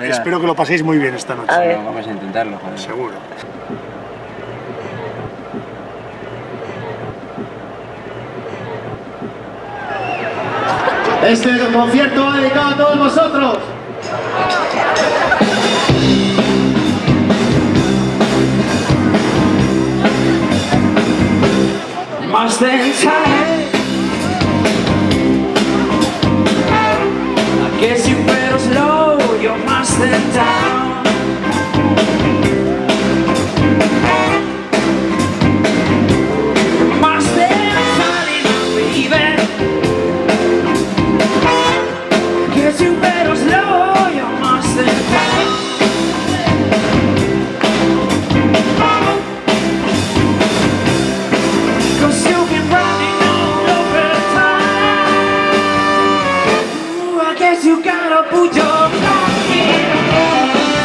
Espero que lo paséis muy bien esta noche. Bueno, vamos a intentarlo, joder. Seguro. Este concierto va dedicado a todos vosotros. Must then time. I guess you better slow your Mustang down. Mustang falling out, baby. Guess you better slow your Mustang down. Cause you've been running all over town. Ooh, I guess you gotta put your back in.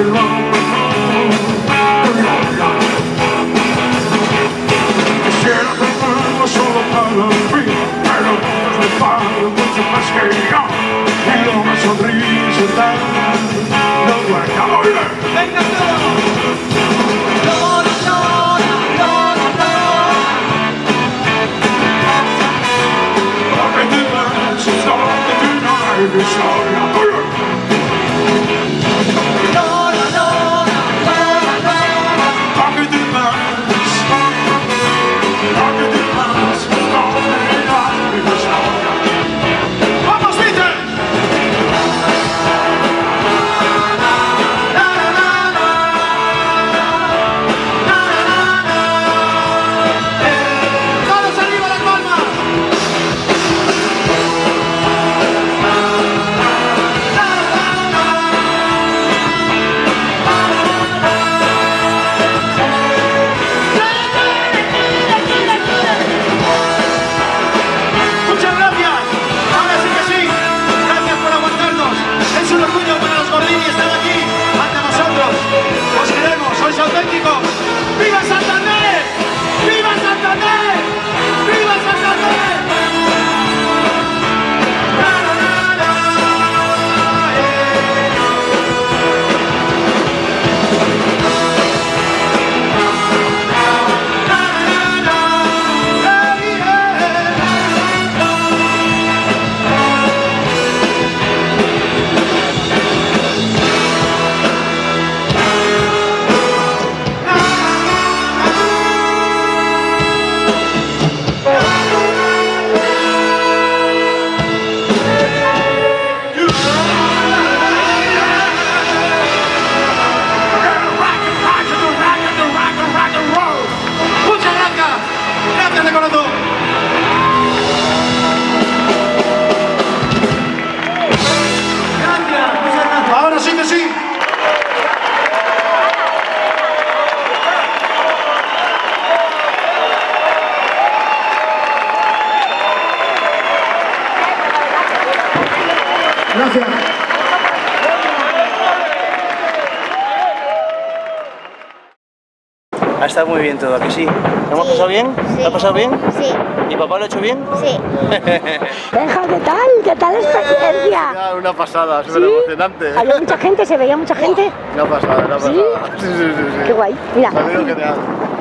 Quisiera tenerlo solo para mí, pero no me pago mucho más que yo. Y una sonrisa tal, no duele. ¡Oye! ¡Venga todos! Llora, llora, llora, llora. Porque te vas, es lo que te da y me sobra. ¡Oye! Llora, llora, llora, llora. Porque te vas, es lo que te da y me sobra. ¡Vamos, Peter! ¡Todos arriba las palmas! Muchas gracias. Ahora sí que sí. Gracias por aguantarnos. Es un orgullo para los Gordini estar aquí ante vosotros. Os queremos, sois auténticos. ¡Viva Santander! ¡Viva Santander! ¡Viva Santander! ¡La, la, la, la! Muchas gracias. Gracias de corazón. Gracias, muchas gracias. Ahora sí que sí. Gracias. Ha estado muy bien todo, ¿a que sí? ¿Lo hemos pasado bien? Sí. ¿Lo has pasado bien? Sí, ¿Y papá lo ha hecho bien? sí. Benja, ¿qué tal? ¿Qué tal experiencia? Una pasada, súper ¿Sí? emocionante. Había mucha gente, se veía mucha gente. Una pasada, una pasada. ¿Sí? Sí, sí, sí, sí. Qué guay. Mira. Saludos, genial.